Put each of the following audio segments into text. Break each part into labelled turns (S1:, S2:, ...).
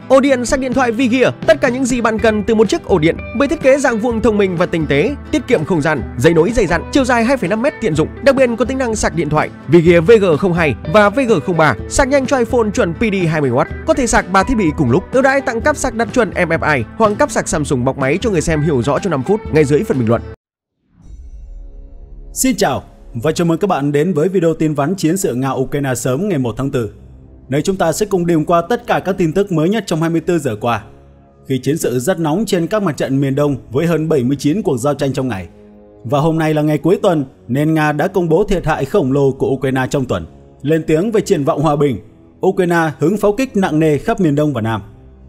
S1: Ổ điện sạc điện thoại Vigear, tất cả những gì bạn cần từ một chiếc ổ điện với thiết kế dạng vuông thông minh và tinh tế, tiết kiệm không gian, dây nối dày dặn, chiều dài 2,5 m tiện dụng, đặc biệt có tính năng sạc điện thoại Vigear VG02 và VG03, sạc nhanh cho iPhone chuẩn PD 20W, có thể sạc 3 thiết bị cùng lúc. Ưu đãi tặng cáp sạc đặt chuẩn MFI hoặc cáp sạc Samsung bọc máy cho người xem hiểu rõ trong 5 phút ngay dưới phần bình luận.
S2: Xin chào và chào mừng các bạn đến với video tin vắn chiến sự Nga-Ukraine sớm ngày 1 tháng 4. Nơi chúng ta sẽ cùng điểm qua tất cả các tin tức mới nhất trong 24 giờ qua. Khi chiến sự rất nóng trên các mặt trận miền Đông với hơn 79 cuộc giao tranh trong ngày. Và hôm nay là ngày cuối tuần nên Nga đã công bố thiệt hại khổng lồ của Ukraine trong tuần. Lên tiếng về triển vọng hòa bình, Ukraine hứng pháo kích nặng nề khắp miền Đông và Nam.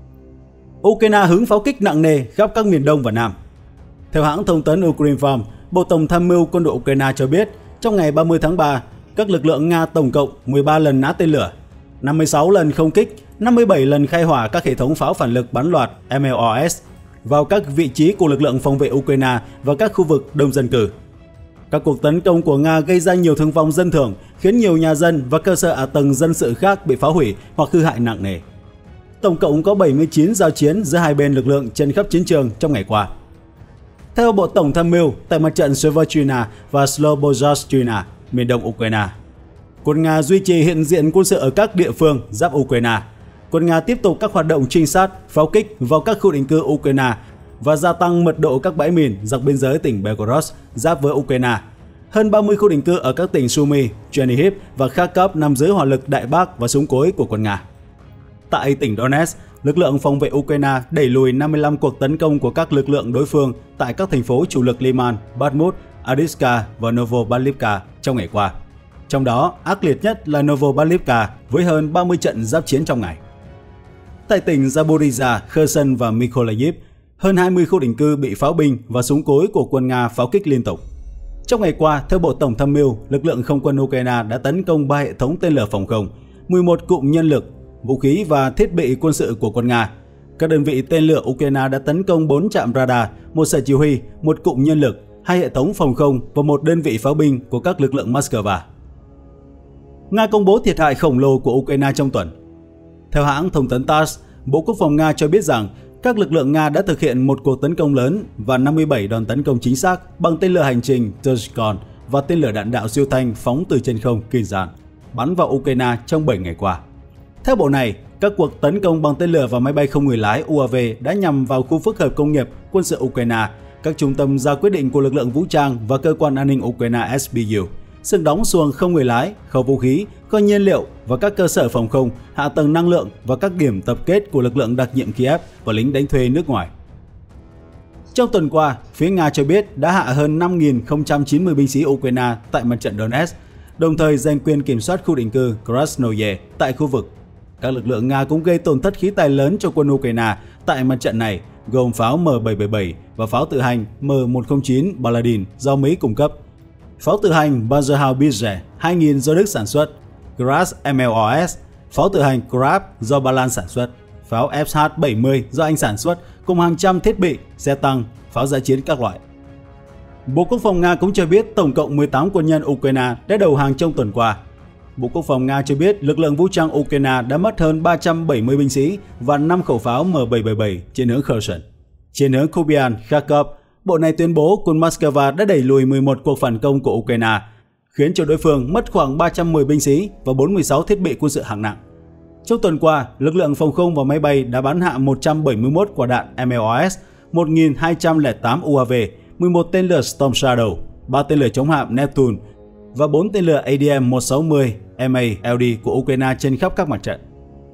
S2: Ukraine hứng pháo kích nặng nề khắp các miền Đông và Nam. Theo hãng thông tấn Ukrinform, Bộ Tổng tham mưu quân đội Ukraine cho biết trong ngày 30 tháng 3, các lực lượng Nga tổng cộng 13 lần nã tên lửa, 56 lần không kích, 57 lần khai hỏa các hệ thống pháo phản lực bắn loạt MLRS vào các vị trí của lực lượng phòng vệ Ukraine và các khu vực đông dân cư. Các cuộc tấn công của Nga gây ra nhiều thương vong dân thường, khiến nhiều nhà dân và cơ sở hạ tầng dân sự khác bị phá hủy hoặc hư hại nặng nề. Tổng cộng có 79 giao chiến giữa hai bên lực lượng trên khắp chiến trường trong ngày qua. Theo Bộ Tổng tham mưu, tại mặt trận Severchina và Slobozhashchina, miền đông Ukraine, quân Nga duy trì hiện diện quân sự ở các địa phương giáp Ukraine. Quân Nga tiếp tục các hoạt động trinh sát, pháo kích vào các khu định cư Ukraine và gia tăng mật độ các bãi mìn dọc biên giới tỉnh Belgorod giáp với Ukraine. Hơn 30 khu định cư ở các tỉnh Sumy, Chernihiv và Kharkov nằm dưới hỏa lực đại bác và súng cối của quân Nga. Tại tỉnh Donetsk, lực lượng phòng vệ Ukraine đẩy lùi 55 cuộc tấn công của các lực lượng đối phương tại các thành phố chủ lực Liman, Bakhmut, Avdiivka và Novobarlivka trong ngày qua. Trong đó, ác liệt nhất là Novobarlivka với hơn 30 trận giáp chiến trong ngày. Tại tỉnh Zaporizhzhia, Kherson và Mykolaiv, hơn 20 khu định cư bị pháo binh và súng cối của quân Nga pháo kích liên tục. Trong ngày qua, theo Bộ Tổng tham mưu, lực lượng không quân Ukraine đã tấn công 3 hệ thống tên lửa phòng không, 11 cụm nhân lực, vũ khí và thiết bị quân sự của quân Nga. Các đơn vị tên lửa Ukraine đã tấn công 4 trạm radar, một sở chỉ huy, một cụm nhân lực, 2 hệ thống phòng không và một đơn vị pháo binh của các lực lượng Moscow. Nga công bố thiệt hại khổng lồ của Ukraine trong tuần. Theo hãng thông tấn TASS, Bộ Quốc phòng Nga cho biết rằng các lực lượng Nga đã thực hiện một cuộc tấn công lớn và 57 đòn tấn công chính xác bằng tên lửa hành trình Turzhkon và tên lửa đạn đạo siêu thanh phóng từ trên không Kinzhan, bắn vào Ukraine trong 7 ngày qua. Theo bộ này, các cuộc tấn công bằng tên lửa và máy bay không người lái UAV đã nhằm vào khu phức hợp công nghiệp quân sự Ukraine, các trung tâm ra quyết định của lực lượng vũ trang và cơ quan an ninh Ukraine SBU, sừng đóng xuồng không người lái, kho vũ khí, kho nhiên liệu và các cơ sở phòng không, hạ tầng năng lượng và các điểm tập kết của lực lượng đặc nhiệm Kiev và lính đánh thuê nước ngoài. Trong tuần qua, phía Nga cho biết đã hạ hơn 5.090 binh sĩ Ukraine tại mặt trận Donetsk, đồng thời giành quyền kiểm soát khu định cư Krasnoye tại khu vực. Các lực lượng Nga cũng gây tổn thất khí tài lớn cho quân Ukraine tại mặt trận này, gồm pháo M777 và pháo tự hành M109 Paladin do Mỹ cung cấp, pháo tự hành Panzerhaubitze 2000 do Đức sản xuất, Graz MLRS, pháo tự hành Krab do Ba Lan sản xuất, pháo FH-70 do Anh sản xuất, cùng hàng trăm thiết bị, xe tăng, pháo dã chiến các loại. Bộ Quốc phòng Nga cũng cho biết tổng cộng 18 quân nhân Ukraine đã đầu hàng trong tuần qua. Bộ Quốc phòng Nga cho biết lực lượng vũ trang Ukraine đã mất hơn 370 binh sĩ và 5 khẩu pháo M777 trên hướng Kherson. Trên hướng Kupiansk, Kharkov, bộ này tuyên bố quân Moscow đã đẩy lùi 11 cuộc phản công của Ukraine, khiến cho đối phương mất khoảng 310 binh sĩ và 46 thiết bị quân sự hạng nặng. Trong tuần qua, lực lượng phòng không và máy bay đã bắn hạ 171 quả đạn MLRS, 1.208 UAV, 11 tên lửa Storm Shadow, 3 tên lửa chống hạm Neptune và 4 tên lửa ADM-160 MA-LD của Ukraine trên khắp các mặt trận.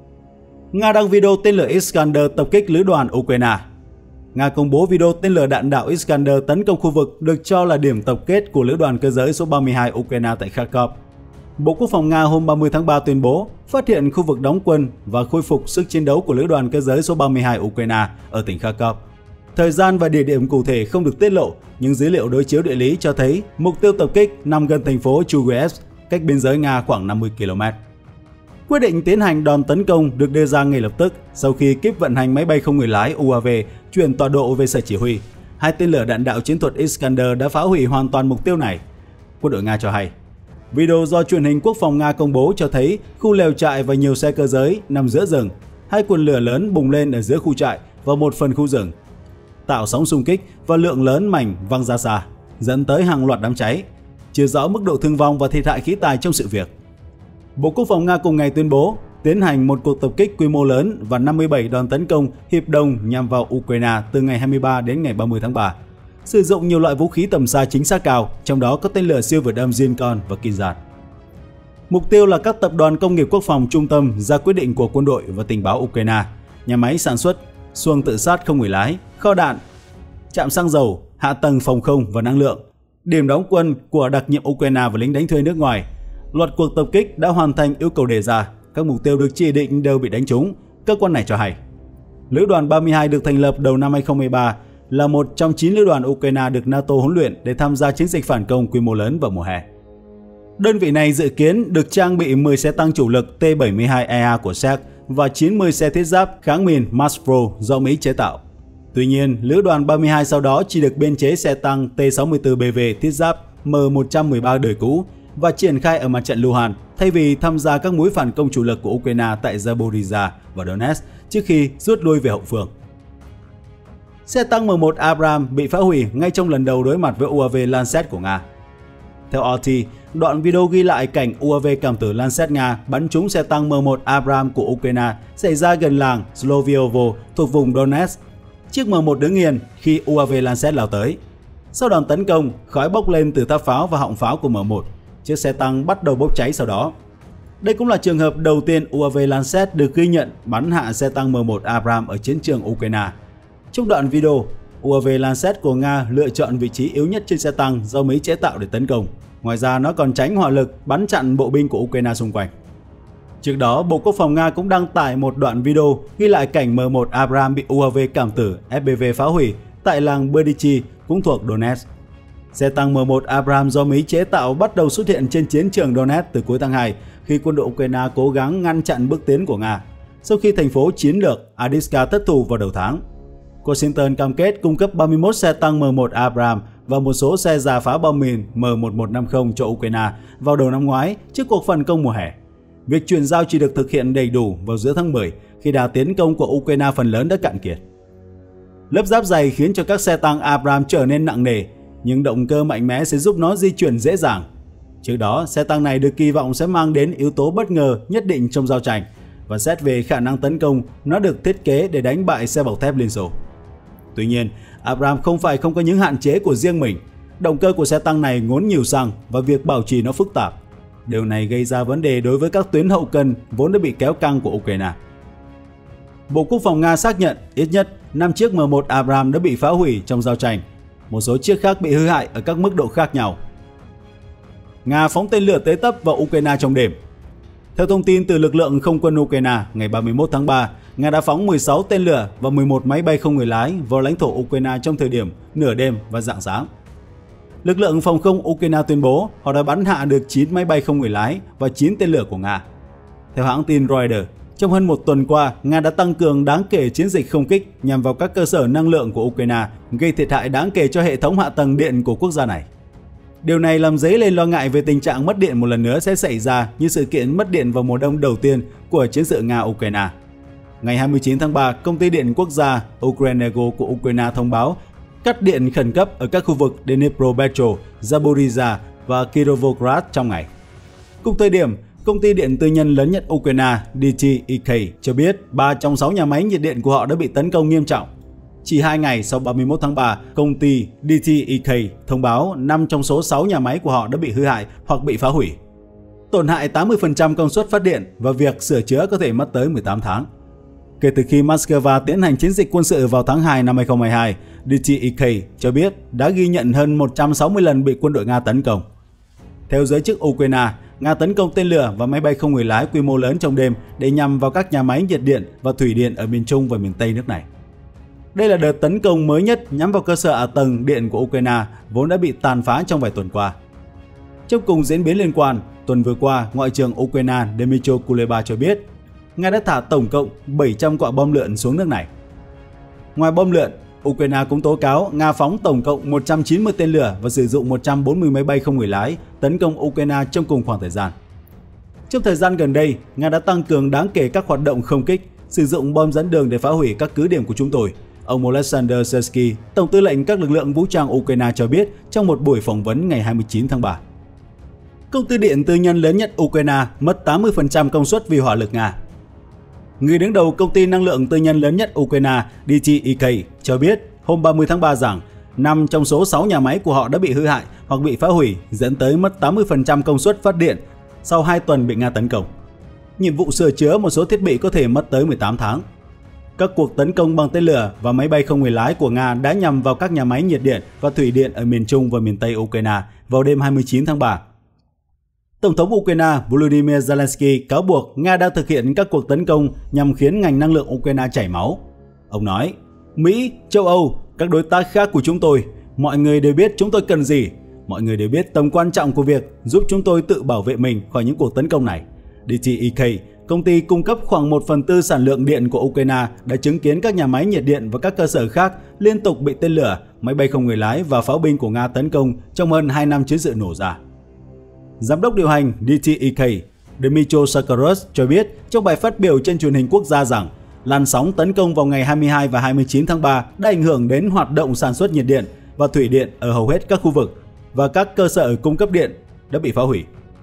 S2: Nga đăng video tên lửa Iskander tập kích lữ đoàn Ukraine. Nga công bố video tên lửa đạn đạo Iskander tấn công khu vực được cho là điểm tập kết của lữ đoàn cơ giới số 32 Ukraine tại Kharkov. Bộ Quốc phòng Nga hôm 30 tháng 3 tuyên bố phát hiện khu vực đóng quân và khôi phục sức chiến đấu của lữ đoàn cơ giới số 32 Ukraine ở tỉnh Kharkov. Thời gian và địa điểm cụ thể không được tiết lộ, nhưng dữ liệu đối chiếu địa lý cho thấy mục tiêu tập kích nằm gần thành phố Chuguev, cách biên giới Nga khoảng 50 km. Quyết định tiến hành đòn tấn công được đưa ra ngay lập tức sau khi kíp vận hành máy bay không người lái UAV chuyển tọa độ về sở chỉ huy. 2 tên lửa đạn đạo chiến thuật Iskander đã phá hủy hoàn toàn mục tiêu này. Quân đội Nga cho hay. Video do truyền hình quốc phòng Nga công bố cho thấy khu lều trại và nhiều xe cơ giới nằm giữa rừng. hai quần lửa lớn bùng lên ở giữa khu trại và một phần khu rừng, tạo sóng xung kích và lượng lớn mảnh văng ra xa, dẫn tới hàng loạt đám cháy. Chưa rõ mức độ thương vong và thiệt hại khí tài trong sự việc. Bộ Quốc phòng Nga cùng ngày tuyên bố tiến hành một cuộc tập kích quy mô lớn và 57 đòn tấn công hiệp đồng nhằm vào Ukraine từ ngày 23 đến ngày 30 tháng 3, sử dụng nhiều loại vũ khí tầm xa chính xác cao, trong đó có tên lửa siêu vượt âm Zincon và Kinzhal. Mục tiêu là các tập đoàn công nghiệp quốc phòng trung tâm ra quyết định của quân đội và tình báo Ukraine, nhà máy sản xuất, xuồng tự sát không người lái, kho đạn, trạm xăng dầu, hạ tầng phòng không và năng lượng, điểm đóng quân của đặc nhiệm Ukraine và lính đánh thuê nước ngoài. Loạt cuộc tập kích đã hoàn thành yêu cầu đề ra, các mục tiêu được chỉ định đều bị đánh trúng, cơ quan này cho hay. Lữ đoàn 32 được thành lập đầu năm 2013 là một trong 9 lữ đoàn Ukraine được NATO huấn luyện để tham gia chiến dịch phản công quy mô lớn vào mùa hè. Đơn vị này dự kiến được trang bị 10 xe tăng chủ lực T-72EA của Séc và 90 xe thiết giáp kháng mìn Maspro do Mỹ chế tạo. Tuy nhiên, lữ đoàn 32 sau đó chỉ được biên chế xe tăng T-64BV thiết giáp M113 đời cũ và triển khai ở mặt trận Luhansk thay vì tham gia các mũi phản công chủ lực của Ukraine tại Zaporizhzhia và Donetsk trước khi rút lui về hậu phương. Xe tăng M1 Abrams bị phá hủy ngay trong lần đầu đối mặt với UAV Lancet của Nga. Theo RT, đoạn video ghi lại cảnh UAV cảm tử Lancet Nga bắn trúng xe tăng M1 Abrams của Ukraine xảy ra gần làng Sloviovo thuộc vùng Donetsk. Chiếc M1 đứng yên khi UAV Lancet lao tới. Sau đòn tấn công, khói bốc lên từ tháp pháo và họng pháo của M1. Chiếc xe tăng bắt đầu bốc cháy sau đó. Đây cũng là trường hợp đầu tiên UAV Lancet được ghi nhận bắn hạ xe tăng M1 Abrams ở chiến trường Ukraine. Trong đoạn video, UAV Lancet của Nga lựa chọn vị trí yếu nhất trên xe tăng do Mỹ chế tạo để tấn công. Ngoài ra, nó còn tránh hỏa lực bắn chặn bộ binh của Ukraine xung quanh. Trước đó, Bộ Quốc phòng Nga cũng đăng tải một đoạn video ghi lại cảnh M1 Abrams bị UAV cảm tử FPV phá hủy tại làng Berdichi, cũng thuộc Donetsk. Xe tăng M1 Abrams do Mỹ chế tạo bắt đầu xuất hiện trên chiến trường Donetsk từ cuối tháng 2 khi quân đội Ukraine cố gắng ngăn chặn bước tiến của Nga, sau khi thành phố chiến lược Avdiivka thất thủ vào đầu tháng. Washington cam kết cung cấp 31 xe tăng M1 Abrams và một số xe rà phá bom mìn M1150 cho Ukraine vào đầu năm ngoái trước cuộc phản công mùa hè. Việc chuyển giao chỉ được thực hiện đầy đủ vào giữa tháng 10 khi đà tiến công của Ukraine phần lớn đã cạn kiệt. Lớp giáp dày khiến cho các xe tăng Abrams trở nên nặng nề, nhưng động cơ mạnh mẽ sẽ giúp nó di chuyển dễ dàng. Trước đó, xe tăng này được kỳ vọng sẽ mang đến yếu tố bất ngờ nhất định trong giao tranh, và xét về khả năng tấn công, nó được thiết kế để đánh bại xe bọc thép Liên Xô. Tuy nhiên, Abrams không phải không có những hạn chế của riêng mình. Động cơ của xe tăng này ngốn nhiều xăng và việc bảo trì nó phức tạp. Điều này gây ra vấn đề đối với các tuyến hậu cần vốn đã bị kéo căng của Ukraine. Bộ Quốc phòng Nga xác nhận ít nhất 5 chiếc M1 Abrams đã bị phá hủy trong giao tranh. Một số chiếc khác bị hư hại ở các mức độ khác nhau. Nga phóng tên lửa tới tấp vào Ukraine trong đêm. Theo thông tin từ lực lượng không quân Ukraine, ngày 31 tháng 3, Nga đã phóng 16 tên lửa và 11 máy bay không người lái vào lãnh thổ Ukraine trong thời điểm nửa đêm và rạng sáng. Lực lượng phòng không Ukraine tuyên bố họ đã bắn hạ được 9 máy bay không người lái và 9 tên lửa của Nga. Theo hãng tin Reuters, trong hơn một tuần qua, Nga đã tăng cường đáng kể chiến dịch không kích nhằm vào các cơ sở năng lượng của Ukraine, gây thiệt hại đáng kể cho hệ thống hạ tầng điện của quốc gia này. Điều này làm dấy lên lo ngại về tình trạng mất điện một lần nữa sẽ xảy ra như sự kiện mất điện vào mùa đông đầu tiên của chiến sự Nga-Ukraine. Ngày 29 tháng 3, Công ty Điện Quốc gia Ukrenergo của Ukraine thông báo cắt điện khẩn cấp ở các khu vực Dnipropetro, Zaporizhzhia và Kirovograd trong ngày. Cùng thời điểm, công ty điện tư nhân lớn nhất Ukraine DTEK cho biết 3 trong 6 nhà máy nhiệt điện của họ đã bị tấn công nghiêm trọng. Chỉ 2 ngày sau 31 tháng 3, công ty DTEK thông báo 5 trong số 6 nhà máy của họ đã bị hư hại hoặc bị phá hủy. Tổn hại 80% công suất phát điện và việc sửa chữa có thể mất tới 18 tháng. Kể từ khi Moscow tiến hành chiến dịch quân sự vào tháng 2 năm 2022, DTEK cho biết đã ghi nhận hơn 160 lần bị quân đội Nga tấn công. Theo giới chức Ukraine, Nga tấn công tên lửa và máy bay không người lái quy mô lớn trong đêm để nhằm vào các nhà máy nhiệt điện và thủy điện ở miền Trung và miền Tây nước này. Đây là đợt tấn công mới nhất nhắm vào cơ sở hạ tầng điện của Ukraine vốn đã bị tàn phá trong vài tuần qua. Trong cùng diễn biến liên quan, tuần vừa qua, Ngoại trưởng Ukraine Dmytro Kuleba cho biết Nga đã thả tổng cộng 700 quả bom lượn xuống nước này. Ngoài bom lượn, Ukraine cũng tố cáo Nga phóng tổng cộng 190 tên lửa và sử dụng 140 máy bay không người lái tấn công Ukraine trong cùng khoảng thời gian. Trong thời gian gần đây, Nga đã tăng cường đáng kể các hoạt động không kích sử dụng bom dẫn đường để phá hủy các cứ điểm của chúng tôi, ông Oleksandr Syrsky, Tổng tư lệnh các lực lượng vũ trang Ukraine cho biết trong một buổi phỏng vấn ngày 29 tháng 3. Công ty điện tư nhân lớn nhất Ukraine mất 80% công suất vì hỏa lực Nga. Người đứng đầu công ty năng lượng tư nhân lớn nhất Ukraine DTEK cho biết hôm 30 tháng 3 rằng 5 trong số 6 nhà máy của họ đã bị hư hại hoặc bị phá hủy, dẫn tới mất 80% công suất phát điện sau 2 tuần bị Nga tấn công. Nhiệm vụ sửa chữa một số thiết bị có thể mất tới 18 tháng. Các cuộc tấn công bằng tên lửa và máy bay không người lái của Nga đã nhằm vào các nhà máy nhiệt điện và thủy điện ở miền Trung và miền Tây Ukraine vào đêm 29 tháng 3. Tổng thống Ukraine Volodymyr Zelensky cáo buộc Nga đang thực hiện các cuộc tấn công nhằm khiến ngành năng lượng Ukraine chảy máu. Ông nói, Mỹ, châu Âu, các đối tác khác của chúng tôi, mọi người đều biết chúng tôi cần gì. Mọi người đều biết tầm quan trọng của việc giúp chúng tôi tự bảo vệ mình khỏi những cuộc tấn công này. DTEK, công ty cung cấp khoảng 1/4 sản lượng điện của Ukraine, đã chứng kiến các nhà máy nhiệt điện và các cơ sở khác liên tục bị tên lửa, máy bay không người lái và pháo binh của Nga tấn công trong hơn 2 năm chiến sự nổ ra. Giám đốc điều hành DTEK, Dmytro Sakharov cho biết trong bài phát biểu trên truyền hình quốc gia rằng làn sóng tấn công vào ngày 22 và 29 tháng 3 đã ảnh hưởng đến hoạt động sản xuất nhiệt điện và thủy điện ở hầu hết các khu vực và các cơ sở cung cấp điện đã bị phá hủy.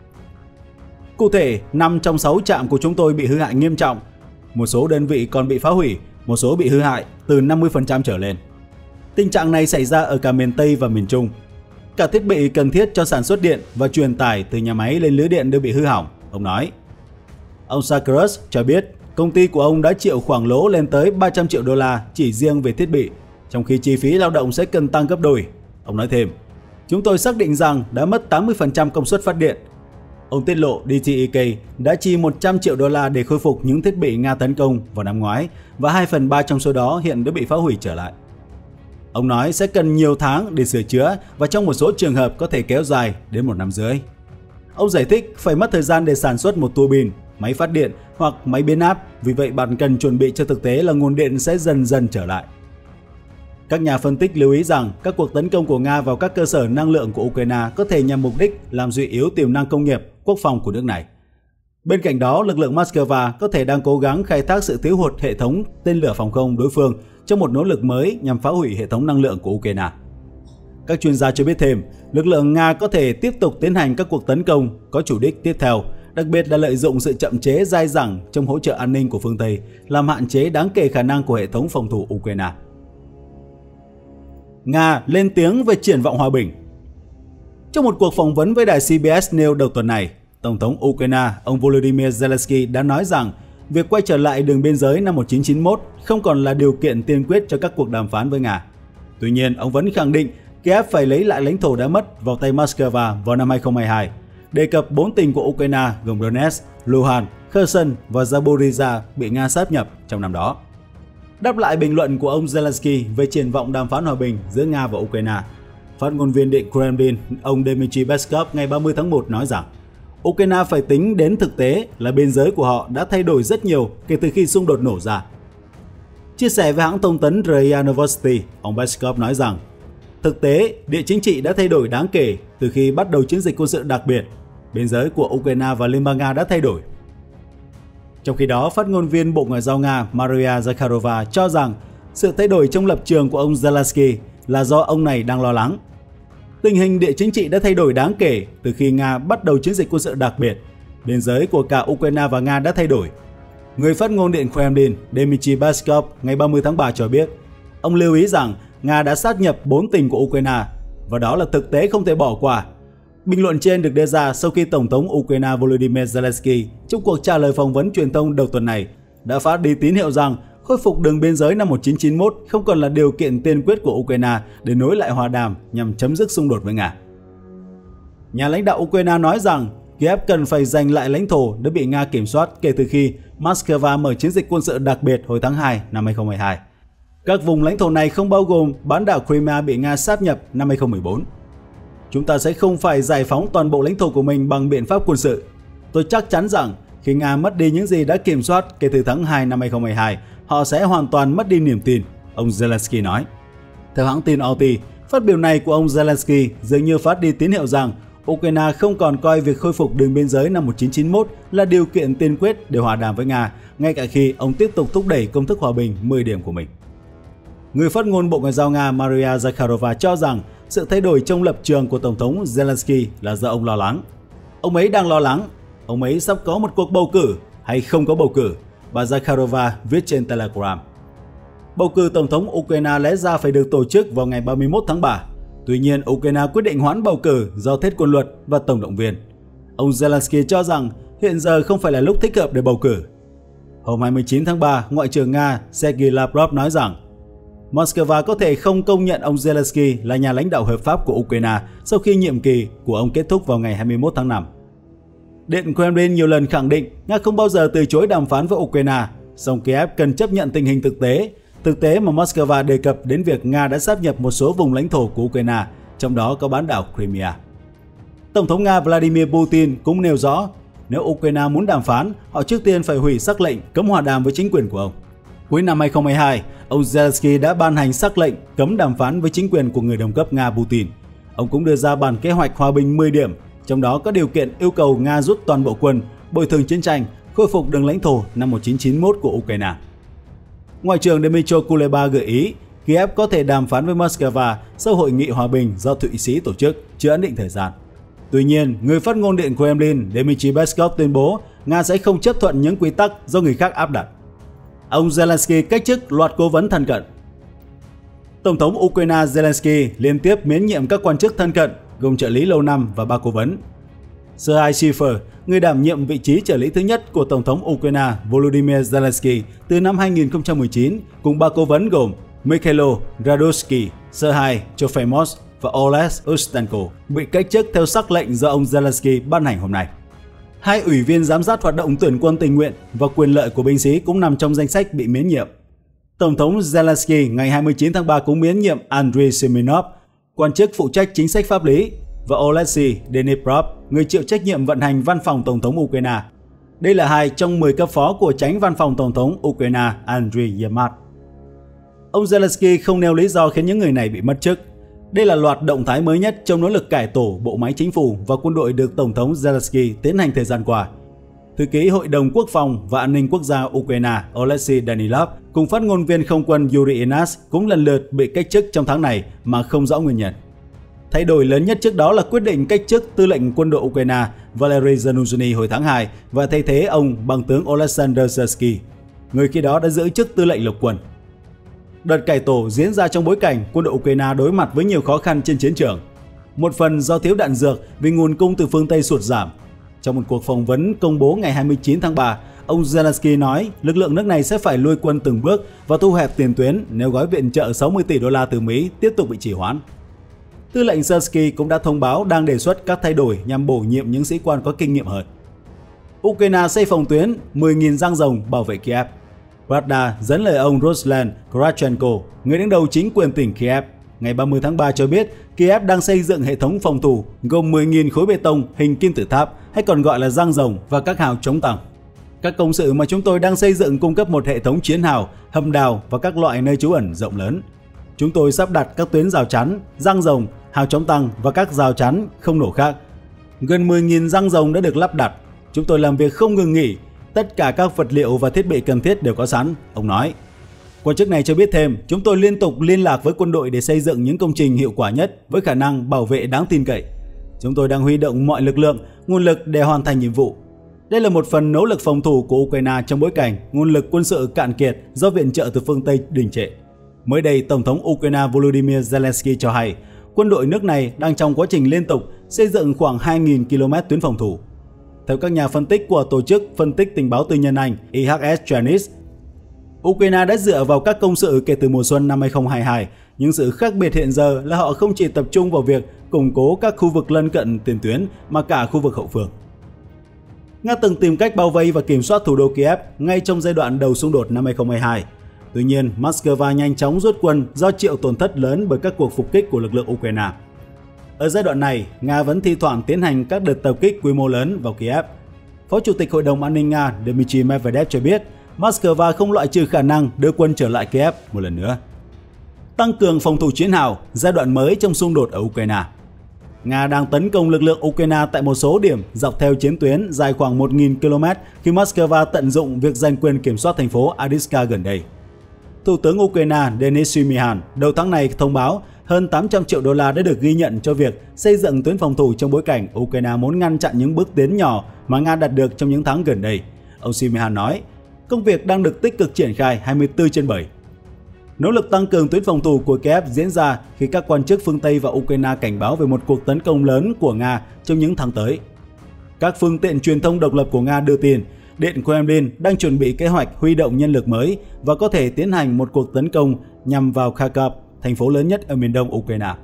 S2: Cụ thể, 5 trong 6 trạm của chúng tôi bị hư hại nghiêm trọng. Một số đơn vị còn bị phá hủy, một số bị hư hại từ 50% trở lên. Tình trạng này xảy ra ở cả miền Tây và miền Trung. Cả thiết bị cần thiết cho sản xuất điện và truyền tải từ nhà máy lên lưới điện đều bị hư hỏng, ông nói. Ông Sakharov cho biết công ty của ông đã chịu khoản lỗ lên tới 300 triệu đô la chỉ riêng về thiết bị, trong khi chi phí lao động sẽ cần tăng gấp đôi. Ông nói thêm, chúng tôi xác định rằng đã mất 80% công suất phát điện. Ông tiết lộ DTEK đã chi 100 triệu đô la để khôi phục những thiết bị Nga tấn công vào năm ngoái và 2/3 trong số đó hiện đã bị phá hủy trở lại. Ông nói sẽ cần nhiều tháng để sửa chữa và trong một số trường hợp có thể kéo dài đến 1 năm rưỡi. Ông giải thích phải mất thời gian để sản xuất một tua bin, máy phát điện hoặc máy biến áp, vì vậy bạn cần chuẩn bị cho thực tế là nguồn điện sẽ dần dần trở lại. Các nhà phân tích lưu ý rằng các cuộc tấn công của Nga vào các cơ sở năng lượng của Ukraine có thể nhằm mục đích làm suy yếu tiềm năng công nghiệp, quốc phòng của nước này. Bên cạnh đó, lực lượng Moscow có thể đang cố gắng khai thác sự thiếu hụt hệ thống tên lửa phòng không đối phương trong một nỗ lực mới nhằm phá hủy hệ thống năng lượng của Ukraine. Các chuyên gia cho biết thêm, lực lượng Nga có thể tiếp tục tiến hành các cuộc tấn công có chủ đích tiếp theo, đặc biệt là lợi dụng sự chậm chế dai dẳng trong hỗ trợ an ninh của phương Tây, làm hạn chế đáng kể khả năng của hệ thống phòng thủ Ukraine. Nga lên tiếng về triển vọng hòa bình. Trong một cuộc phỏng vấn với đài CBS News đầu tuần này, Tổng thống Ukraine ông Volodymyr Zelensky đã nói rằng việc quay trở lại đường biên giới năm 1991 không còn là điều kiện tiên quyết cho các cuộc đàm phán với Nga. Tuy nhiên, ông vẫn khẳng định Kiev phải lấy lại lãnh thổ đã mất vào tay Moscow vào năm 2022, đề cập 4 tỉnh của Ukraine gồm Donetsk, Luhansk, Kherson và Zaporizhzhia bị Nga sáp nhập trong năm đó. Đáp lại bình luận của ông Zelensky về triển vọng đàm phán hòa bình giữa Nga và Ukraine, phát ngôn viên Điện Kremlin ông Dmitry Peskov ngày 30 tháng 1 nói rằng Ukraine phải tính đến thực tế là biên giới của họ đã thay đổi rất nhiều kể từ khi xung đột nổ ra. Chia sẻ với hãng thông tấn RIA Novosti, ông Peskov nói rằng thực tế, địa chính trị đã thay đổi đáng kể từ khi bắt đầu chiến dịch quân sự đặc biệt. Biên giới của Ukraine và Liên bang Nga đã thay đổi. Trong khi đó, phát ngôn viên Bộ Ngoại giao Nga Maria Zakharova cho rằng sự thay đổi trong lập trường của ông Zelensky là do ông này đang lo lắng. Tình hình địa chính trị đã thay đổi đáng kể từ khi Nga bắt đầu chiến dịch quân sự đặc biệt. Biên giới của cả Ukraine và Nga đã thay đổi. Người phát ngôn Điện Kremlin Dmitry Peskov ngày 30 tháng 3 cho biết, ông lưu ý rằng Nga đã sát nhập 4 tỉnh của Ukraine và đó là thực tế không thể bỏ qua. Bình luận trên được đưa ra sau khi Tổng thống Ukraine Volodymyr Zelensky trong cuộc trả lời phỏng vấn truyền thông đầu tuần này đã phát đi tín hiệu rằng khôi phục đường biên giới năm 1991 không còn là điều kiện tiên quyết của Ukraine để nối lại hòa đàm nhằm chấm dứt xung đột với Nga. Nhà lãnh đạo Ukraine nói rằng Kiev cần phải giành lại lãnh thổ đã bị Nga kiểm soát kể từ khi Moscow mở chiến dịch quân sự đặc biệt hồi tháng 2 năm 2022. Các vùng lãnh thổ này không bao gồm bán đảo Crimea bị Nga sáp nhập năm 2014. Chúng ta sẽ không phải giải phóng toàn bộ lãnh thổ của mình bằng biện pháp quân sự. Tôi chắc chắn rằng khi Nga mất đi những gì đã kiểm soát kể từ tháng 2 năm 2022, họ sẽ hoàn toàn mất đi niềm tin, ông Zelensky nói. Theo hãng tin RT, phát biểu này của ông Zelensky dường như phát đi tín hiệu rằng Ukraine không còn coi việc khôi phục đường biên giới năm 1991 là điều kiện tiên quyết để hòa đàm với Nga, ngay cả khi ông tiếp tục thúc đẩy công thức hòa bình 10 điểm của mình. Người phát ngôn Bộ Ngoại giao Nga Maria Zakharova cho rằng sự thay đổi trong lập trường của Tổng thống Zelensky là do ông lo lắng. Ông ấy đang lo lắng, ông ấy sắp có một cuộc bầu cử hay không có bầu cử, bà Zakharova viết trên Telegram. Bầu cử Tổng thống Ukraine lẽ ra phải được tổ chức vào ngày 31 tháng 3. Tuy nhiên, Ukraine quyết định hoãn bầu cử do thiết quân luật và tổng động viên. Ông Zelensky cho rằng hiện giờ không phải là lúc thích hợp để bầu cử. Hôm 29 tháng 3, Ngoại trưởng Nga Sergei Lavrov nói rằng Moscow có thể không công nhận ông Zelensky là nhà lãnh đạo hợp pháp của Ukraine sau khi nhiệm kỳ của ông kết thúc vào ngày 21 tháng 5. Điện Kremlin nhiều lần khẳng định Nga không bao giờ từ chối đàm phán với Ukraine, song Kiev cần chấp nhận tình hình thực tế mà Moscow đề cập đến việc Nga đã sáp nhập một số vùng lãnh thổ của Ukraine, trong đó có bán đảo Crimea. Tổng thống Nga Vladimir Putin cũng nêu rõ, nếu Ukraine muốn đàm phán, họ trước tiên phải hủy sắc lệnh cấm hòa đàm với chính quyền của ông. Cuối năm 2022, ông Zelensky đã ban hành sắc lệnh cấm đàm phán với chính quyền của người đồng cấp Nga Putin. Ông cũng đưa ra bản kế hoạch hòa bình 10 điểm, trong đó có điều kiện yêu cầu Nga rút toàn bộ quân, bồi thường chiến tranh, khôi phục đường lãnh thổ năm 1991 của Ukraine. Ngoại trưởng Dmytro Kuleba gợi ý Kiev có thể đàm phán với Moscow sau hội nghị hòa bình do Thụy Sĩ tổ chức, chưa ấn định thời gian. Tuy nhiên, người phát ngôn Điện Kremlin Dmitry Peskov tuyên bố Nga sẽ không chấp thuận những quy tắc do người khác áp đặt. Ông Zelensky cách chức loạt cố vấn thân cận. Tổng thống Ukraine Zelensky liên tiếp miễn nhiệm các quan chức thân cận, gồm trợ lý lâu năm và 3 cố vấn. Serhiy Schiffer, người đảm nhiệm vị trí trợ lý thứ nhất của Tổng thống Ukraine Volodymyr Zelensky từ năm 2019, cùng 3 cố vấn gồm Mikhailo Radusky, Serhiy Trofimov và Oleg Ustenko, bị cách chức theo sắc lệnh do ông Zelensky ban hành hôm nay. 2 ủy viên giám sát hoạt động tuyển quân tình nguyện và quyền lợi của binh sĩ cũng nằm trong danh sách bị miễn nhiệm. Tổng thống Zelensky ngày 29 tháng 3 cũng miễn nhiệm Andriy Semenov, quan chức phụ trách chính sách pháp lý, và Oleksiy Deniprov, người chịu trách nhiệm vận hành văn phòng Tổng thống Ukraine. Đây là 2 trong 10 cấp phó của chánh văn phòng Tổng thống Ukraine Andriy Yermak. Ông Zelensky không nêu lý do khiến những người này bị mất chức. Đây là loạt động thái mới nhất trong nỗ lực cải tổ bộ máy chính phủ và quân đội được Tổng thống Zelensky tiến hành thời gian qua. Thư ký Hội đồng Quốc phòng và An ninh Quốc gia Ukraine Oleksiy Danilov cùng phát ngôn viên không quân Yuri Inas cũng lần lượt bị cách chức trong tháng này mà không rõ nguyên nhân. Thay đổi lớn nhất trước đó là quyết định cách chức tư lệnh quân đội Ukraine Valery Zaluzhny hồi tháng 2 và thay thế ông bằng tướng Oleksandr Syrsky, người khi đó đã giữ chức tư lệnh lục quân. Đợt cải tổ diễn ra trong bối cảnh quân đội Ukraine đối mặt với nhiều khó khăn trên chiến trường. Một phần do thiếu đạn dược vì nguồn cung từ phương Tây sụt giảm. Trong một cuộc phỏng vấn công bố ngày 29 tháng 3, ông Zelensky nói lực lượng nước này sẽ phải lui quân từng bước và thu hẹp tiền tuyến nếu gói viện trợ 60 tỷ đô la từ Mỹ tiếp tục bị trì hoãn. Tư lệnh Syrsky cũng đã thông báo đang đề xuất các thay đổi nhằm bổ nhiệm những sĩ quan có kinh nghiệm hơn. Ukraine xây phòng tuyến 10.000 giăng rồng bảo vệ Kiev. Pravda dẫn lời ông Ruslan Krachenko, người đứng đầu chính quyền tỉnh Kiev, ngày 30 tháng 3 cho biết Kiev đang xây dựng hệ thống phòng thủ gồm 10.000 khối bê tông hình kim tự tháp hay còn gọi là giăng rồng và các hào chống tăng. Các công sự mà chúng tôi đang xây dựng cung cấp một hệ thống chiến hào, hầm đào và các loại nơi trú ẩn rộng lớn. Chúng tôi sắp đặt các tuyến rào chắn, giăng rồng, hào chống tăng và các rào chắn không nổ khác. Gần 10.000 giăng rồng đã được lắp đặt. Chúng tôi làm việc không ngừng nghỉ. Tất cả các vật liệu và thiết bị cần thiết đều có sẵn, ông nói. Quan chức này cho biết thêm, chúng tôi liên tục liên lạc với quân đội để xây dựng những công trình hiệu quả nhất với khả năng bảo vệ đáng tin cậy. Chúng tôi đang huy động mọi lực lượng, nguồn lực để hoàn thành nhiệm vụ. Đây là một phần nỗ lực phòng thủ của Ukraine trong bối cảnh nguồn lực quân sự cạn kiệt do viện trợ từ phương Tây đình trệ. Mới đây, Tổng thống Ukraine Volodymyr Zelensky cho hay, quân đội nước này đang trong quá trình liên tục xây dựng khoảng 2.000 km tuyến phòng thủ. Theo các nhà phân tích của Tổ chức Phân tích Tình báo Tư nhân Anh IHS Tranis, Ukraine đã dựa vào các công sự kể từ mùa xuân năm 2022, nhưng sự khác biệt hiện giờ là họ không chỉ tập trung vào việc củng cố các khu vực lân cận tiền tuyến mà cả khu vực hậu phương. Nga từng tìm cách bao vây và kiểm soát thủ đô Kiev ngay trong giai đoạn đầu xung đột năm 2022. Tuy nhiên, Moscow nhanh chóng rút quân do chịu tổn thất lớn bởi các cuộc phục kích của lực lượng Ukraine. Ở giai đoạn này, Nga vẫn thi thoảng tiến hành các đợt tập kích quy mô lớn vào Kiev. Phó Chủ tịch Hội đồng An ninh Nga Dmitry Medvedev cho biết Moscow không loại trừ khả năng đưa quân trở lại Kiev một lần nữa. Tăng cường phòng thủ chiến hào, giai đoạn mới trong xung đột ở Ukraine. Nga đang tấn công lực lượng Ukraine tại một số điểm dọc theo chiến tuyến dài khoảng 1.000 km khi Moscow tận dụng việc giành quyền kiểm soát thành phố Avdiivka gần đây. Thủ tướng Ukraine Denis Shmyhal đầu tháng này thông báo hơn 800 triệu đô la đã được ghi nhận cho việc xây dựng tuyến phòng thủ trong bối cảnh Ukraine muốn ngăn chặn những bước tiến nhỏ mà Nga đạt được trong những tháng gần đây. Ông Shmyhal nói, công việc đang được tích cực triển khai 24/7. Nỗ lực tăng cường tuyến phòng thủ của Kiev diễn ra khi các quan chức phương Tây và Ukraine cảnh báo về một cuộc tấn công lớn của Nga trong những tháng tới. Các phương tiện truyền thông độc lập của Nga đưa tin, Điện Kremlin đang chuẩn bị kế hoạch huy động nhân lực mới và có thể tiến hành một cuộc tấn công nhằm vào Kharkov, thành phố lớn nhất ở miền đông Ukraine.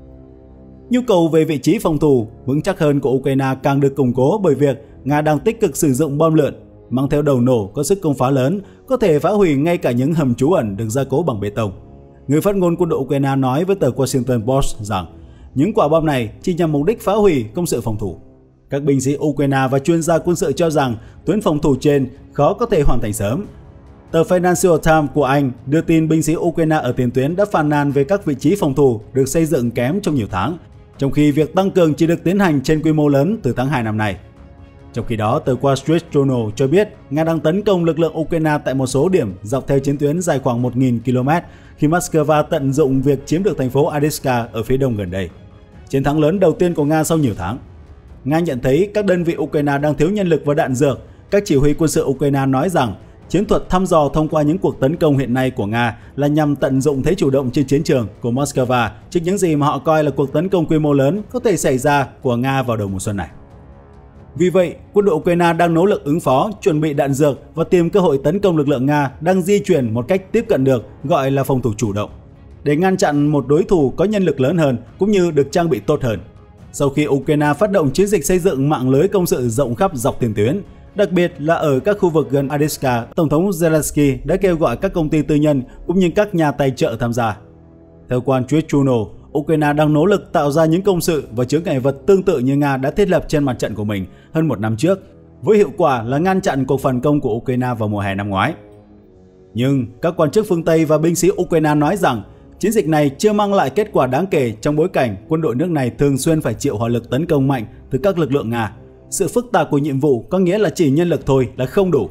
S2: Nhu cầu về vị trí phòng thủ vững chắc hơn của Ukraine càng được củng cố bởi việc Nga đang tích cực sử dụng bom lượn mang theo đầu nổ có sức công phá lớn, có thể phá hủy ngay cả những hầm trú ẩn được gia cố bằng bê tông. Người phát ngôn quân đội Ukraine nói với tờ Washington Post rằng những quả bom này chỉ nhằm mục đích phá hủy công sự phòng thủ. Các binh sĩ Ukraine và chuyên gia quân sự cho rằng tuyến phòng thủ trên khó có thể hoàn thành sớm. Tờ Financial Times của Anh đưa tin binh sĩ Ukraine ở tiền tuyến đã phàn nàn về các vị trí phòng thủ được xây dựng kém trong nhiều tháng, trong khi việc tăng cường chỉ được tiến hành trên quy mô lớn từ tháng 2 năm nay. Trong khi đó, tờ Wall Street Journal cho biết Nga đang tấn công lực lượng Ukraine tại một số điểm dọc theo chiến tuyến dài khoảng 1.000 km khi Moscow tận dụng việc chiếm được thành phố Avdiivka ở phía đông gần đây. Chiến thắng lớn đầu tiên của Nga sau nhiều tháng. Nga nhận thấy các đơn vị Ukraine đang thiếu nhân lực và đạn dược. Các chỉ huy quân sự Ukraine nói rằng chiến thuật thăm dò thông qua những cuộc tấn công hiện nay của Nga là nhằm tận dụng thế chủ động trên chiến trường của Moscow trước những gì mà họ coi là cuộc tấn công quy mô lớn có thể xảy ra của Nga vào đầu mùa xuân này. Vì vậy, quân đội Ukraine đang nỗ lực ứng phó, chuẩn bị đạn dược và tìm cơ hội tấn công lực lượng Nga đang di chuyển một cách tiếp cận được, gọi là phòng thủ chủ động, để ngăn chặn một đối thủ có nhân lực lớn hơn cũng như được trang bị tốt hơn. Sau khi Ukraine phát động chiến dịch xây dựng mạng lưới công sự rộng khắp dọc tiền tuyến, đặc biệt là ở các khu vực gần Avdiivka, Tổng thống Zelensky đã kêu gọi các công ty tư nhân cũng như các nhà tài trợ tham gia. Theo Wall Street Journal, Ukraine đang nỗ lực tạo ra những công sự và chướng ngại vật tương tự như Nga đã thiết lập trên mặt trận của mình hơn một năm trước, với hiệu quả là ngăn chặn cuộc phản công của Ukraine vào mùa hè năm ngoái. Nhưng các quan chức phương Tây và binh sĩ Ukraine nói rằng chiến dịch này chưa mang lại kết quả đáng kể trong bối cảnh quân đội nước này thường xuyên phải chịu hỏa lực tấn công mạnh từ các lực lượng Nga. Sự phức tạp của nhiệm vụ có nghĩa là chỉ nhân lực thôi là không đủ.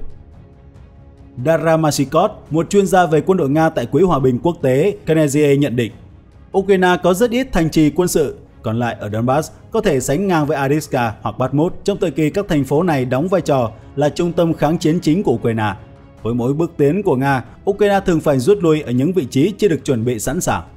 S2: Dara Masikot, một chuyên gia về quân đội Nga tại Quỹ Hòa bình Quốc tế Carnegie nhận định, Ukraine có rất ít thành trì quân sự, còn lại ở Donbass có thể sánh ngang với Avdiivka hoặc Bakhmut trong thời kỳ các thành phố này đóng vai trò là trung tâm kháng chiến chính của Ukraine. Với mỗi bước tiến của Nga, Ukraine thường phải rút lui ở những vị trí chưa được chuẩn bị sẵn sàng.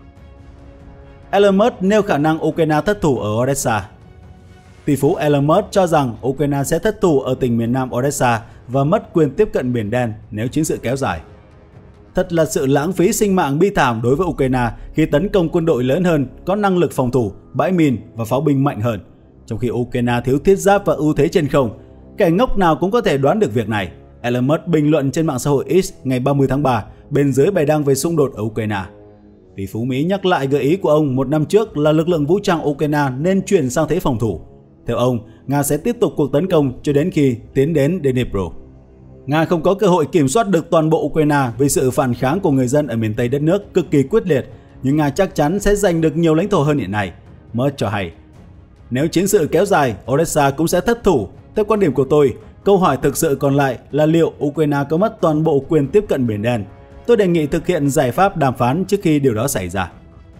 S2: Elon Musk nêu khả năng Ukraine thất thủ ở Odessa. Tỷ phú Elon Musk cho rằng Ukraine sẽ thất thủ ở tỉnh miền nam Odessa và mất quyền tiếp cận Biển Đen nếu chiến sự kéo dài. Thật là sự lãng phí sinh mạng bi thảm đối với Ukraine khi tấn công quân đội lớn hơn, có năng lực phòng thủ, bãi mìn và pháo binh mạnh hơn, trong khi Ukraine thiếu thiết giáp và ưu thế trên không. Kẻ ngốc nào cũng có thể đoán được việc này. Elon Musk bình luận trên mạng xã hội X ngày 30 tháng 3 bên dưới bài đăng về xung đột ở Ukraine. Tỷ phú Mỹ nhắc lại gợi ý của ông một năm trước là lực lượng vũ trang Ukraine nên chuyển sang thế phòng thủ. Theo ông, Nga sẽ tiếp tục cuộc tấn công cho đến khi tiến đến Dnipro. Nga không có cơ hội kiểm soát được toàn bộ Ukraine vì sự phản kháng của người dân ở miền Tây đất nước cực kỳ quyết liệt, nhưng Nga chắc chắn sẽ giành được nhiều lãnh thổ hơn hiện nay. Musk cho hay, nếu chiến sự kéo dài, Odessa cũng sẽ thất thủ. Theo quan điểm của tôi, câu hỏi thực sự còn lại là liệu Ukraine có mất toàn bộ quyền tiếp cận Biển Đen. Tôi đề nghị thực hiện giải pháp đàm phán trước khi điều đó xảy ra.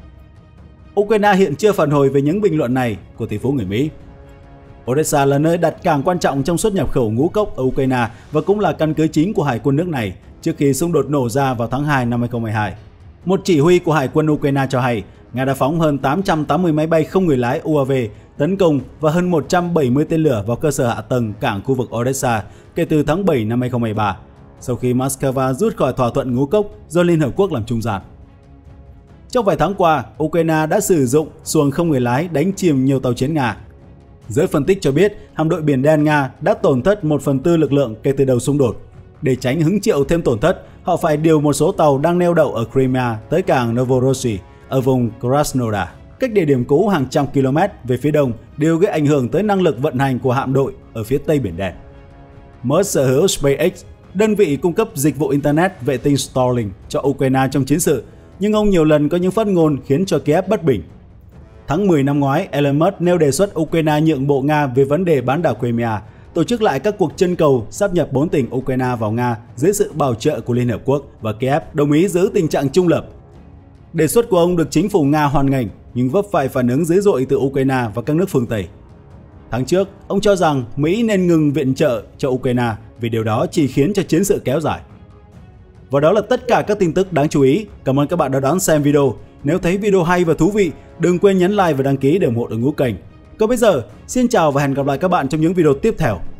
S2: Ukraine hiện chưa phản hồi về những bình luận này của tỷ phú người Mỹ. Odessa là nơi đặt cảng quan trọng trong xuất nhập khẩu ngũ cốc ở Ukraine và cũng là căn cứ chính của Hải quân nước này trước khi xung đột nổ ra vào tháng 2 năm 2022. Một chỉ huy của Hải quân Ukraine cho hay Nga đã phóng hơn 880 máy bay không người lái UAV tấn công và hơn 170 tên lửa vào cơ sở hạ tầng cảng khu vực Odessa kể từ tháng 7 năm 2023, sau khi Moscow rút khỏi thỏa thuận ngũ cốc do Liên Hợp Quốc làm trung gian. Trong vài tháng qua, Ukraine đã sử dụng xuồng không người lái đánh chìm nhiều tàu chiến Nga. Giới phân tích cho biết, hạm đội Biển Đen Nga đã tổn thất 1/4 lực lượng kể từ đầu xung đột. Để tránh hứng chịu thêm tổn thất, họ phải điều một số tàu đang neo đậu ở Crimea tới cảng Novorossiysk ở vùng Krasnodar, cách địa điểm cũ hàng trăm km về phía đông, điều gây ảnh hưởng tới năng lực vận hành của hạm đội ở phía tây Biển Đen. Musk sở hữu SpaceX, đơn vị cung cấp dịch vụ Internet vệ tinh Starlink cho Ukraine trong chiến sự, nhưng ông nhiều lần có những phát ngôn khiến cho Kiev bất bình. Tháng 10 năm ngoái, Elon Musk nêu đề xuất Ukraine nhượng bộ Nga về vấn đề bán đảo Crimea, tổ chức lại các cuộc trưng cầu sáp nhập 4 tỉnh Ukraine vào Nga dưới sự bảo trợ của Liên Hợp Quốc, và Kiev đồng ý giữ tình trạng trung lập. Đề xuất của ông được chính phủ Nga hoan nghênh nhưng vấp phải phản ứng dữ dội từ Ukraine và các nước phương Tây. Tháng trước, ông cho rằng Mỹ nên ngừng viện trợ cho Ukraine vì điều đó chỉ khiến cho chiến sự kéo dài. Và đó là tất cả các tin tức đáng chú ý. Cảm ơn các bạn đã đón xem video. Nếu thấy video hay và thú vị, đừng quên nhấn like và đăng ký để ủng hộ đội ngũ kênh. Còn bây giờ, xin chào và hẹn gặp lại các bạn trong những video tiếp theo.